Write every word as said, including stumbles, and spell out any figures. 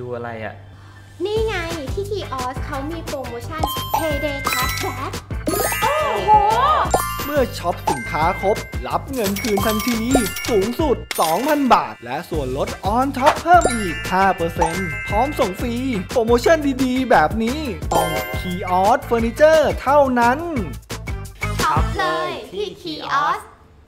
อะไรอ่ะนี่ไงที่คีออสเขามีโปรโมชั่น Payday Cashback โอ้โหเมื่อช็อปสินค้าครบรับเงินคืนทันทีสูงสุด สองพัน บาทและส่วนลดออนท็อปเพิ่มอีก ห้าเปอร์เซ็นต์ พร้อมส่งฟรีโปรโมชั่นดีๆแบบนี้ต้องคีออสเฟอร์นิเจอร์เท่านั้นช็อปเลยที่คีออส